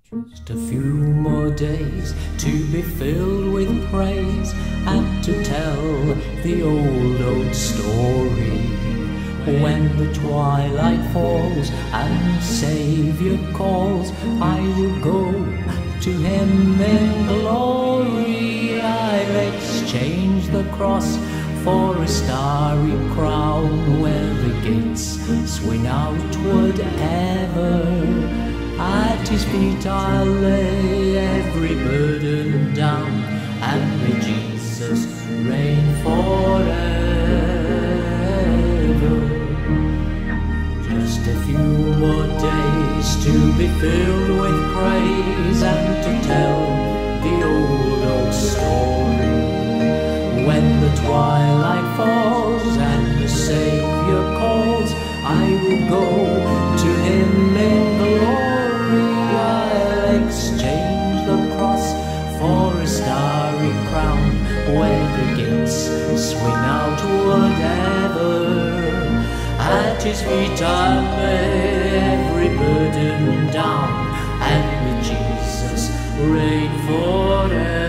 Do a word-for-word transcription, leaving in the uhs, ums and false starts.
Just a few more days to be filled with praise and to tell the old, old story. When the twilight falls and the Saviour calls, I will go to Him in glory. I'll exchange the cross for a starry crown, where the gates swing outward ever. At His feet I'll lay every burden down, and may Jesus reign forever. Just a few more days to be filled with praise and to tell the old, old story. When the twilight falls and the Saviour calls, I will go to Him in glory. I'll exchange the cross for a starry crown, where the gates swing outward ever. At His feet I'll lay every burden down, and with Jesus reign forever.